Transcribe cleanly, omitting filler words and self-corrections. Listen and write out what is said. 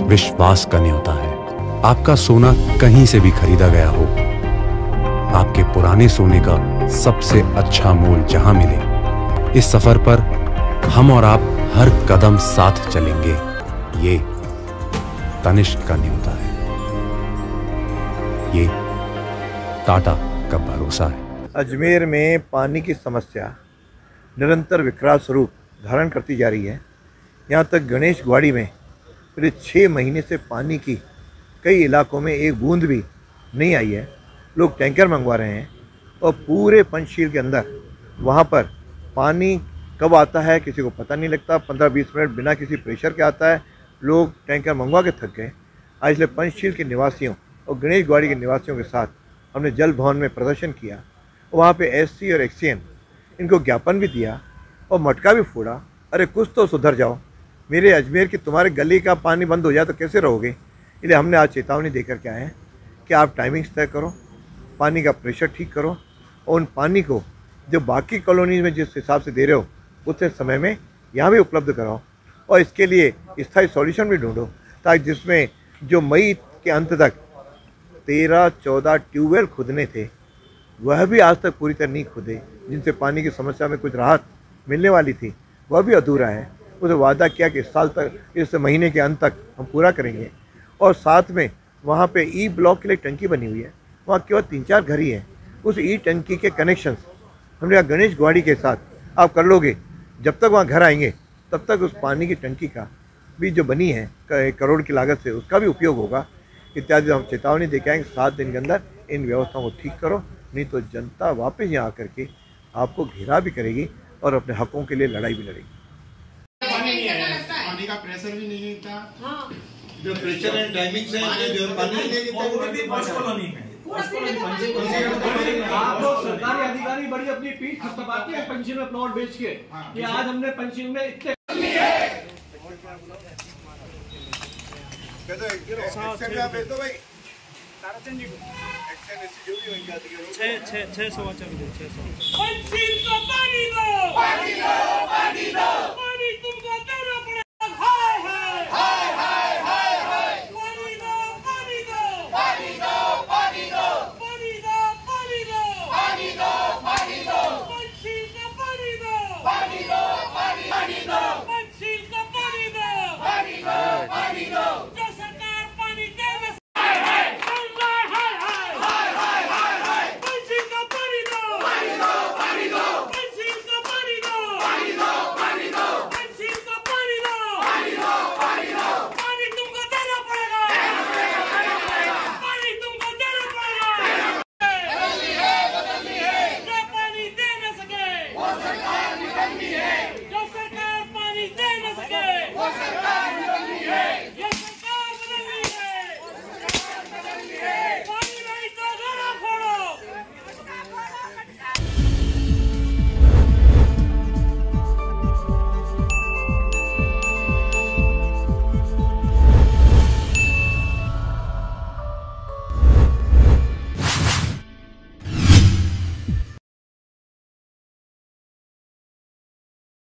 विश्वास का न्योता है। आपका सोना कहीं से भी खरीदा गया हो, आपके पुराने सोने का सबसे अच्छा मोल जहां मिले, इस सफर पर हम और आप हर कदम साथ चलेंगे। ये तनिष्क का न्योता है, ये टाटा का भरोसा है। अजमेर में पानी की समस्या निरंतर विकराल स्वरूप धारण करती जा रही है। यहाँ तक गणेश ग्वाड़ी में पिछले 6 महीने से पानी की कई इलाकों में एक बूंद भी नहीं आई है। लोग टैंकर मंगवा रहे हैं और पूरे पंचशील के अंदर वहाँ पर पानी कब आता है किसी को पता नहीं लगता। 15-20 मिनट बिना किसी प्रेशर के आता है। लोग टैंकर मंगवा के थक गए। आज इसलिए पंचशील के निवासियों और गणेश ग्वाड़ी के निवासियों के साथ हमने जल भवन में प्रदर्शन किया। वहाँ पे एससी और एक्सीएन इनको ज्ञापन भी दिया और मटका भी फोड़ा। अरे कुछ तो सुधर जाओ, मेरे अजमेर की तुम्हारे गली का पानी बंद हो जाए तो कैसे रहोगे। इसलिए हमने आज चेतावनी देकर के आए हैं कि आप टाइमिंग्स तय करो, पानी का प्रेशर ठीक करो और उन पानी को जो बाकी कॉलोनीज में जिस हिसाब से दे रहे हो उतने समय में यहाँ भी उपलब्ध कराओ। और इसके लिए स्थायी सॉल्यूशन भी ढूंढो ताकि जिसमें जो मई के अंत तक 13-14 ट्यूबवेल खुदने थे वह भी आज तक पूरी तरह नहीं खुदे, जिनसे पानी की समस्या में कुछ राहत मिलने वाली थी, वह भी अधूरा है। उसे वादा किया कि इस साल तक, इस महीने के अंत तक हम पूरा करेंगे। और साथ में वहाँ पे ई ब्लॉक के लिए टंकी बनी हुई है, वहाँ केवल 3-4 घर ही हैं। उस ई टंकी के कनेक्शंस हमने कहा गणेश ग्वाड़ी के साथ आप कर लोगे। जब तक वहाँ घर आएंगे तब तक उस पानी की टंकी का भी जो बनी है 1 करोड़ की लागत से उसका भी उपयोग होगा। इत्यादि हम चेतावनी दे के आएंगे 7 दिन के अंदर इन व्यवस्थाओं को ठीक करो, नहीं तो जनता वापस यहाँ आकर के आपको घेरा भी करेगी और अपने हकों के लिए लड़ाई भी लड़ेगी। पानी का प्रेशर भी नहीं था, जो प्रेशर एंड टाइमिंग से जो पानी आप लोग सरकारी अधिकारी बड़ी अपनी पीठ थपथपाते हैं पंचशील में प्लॉट बेच के कि आज हमने पंचशील में इतने पंचशील को पानी दो, पानी दो, पानी दो।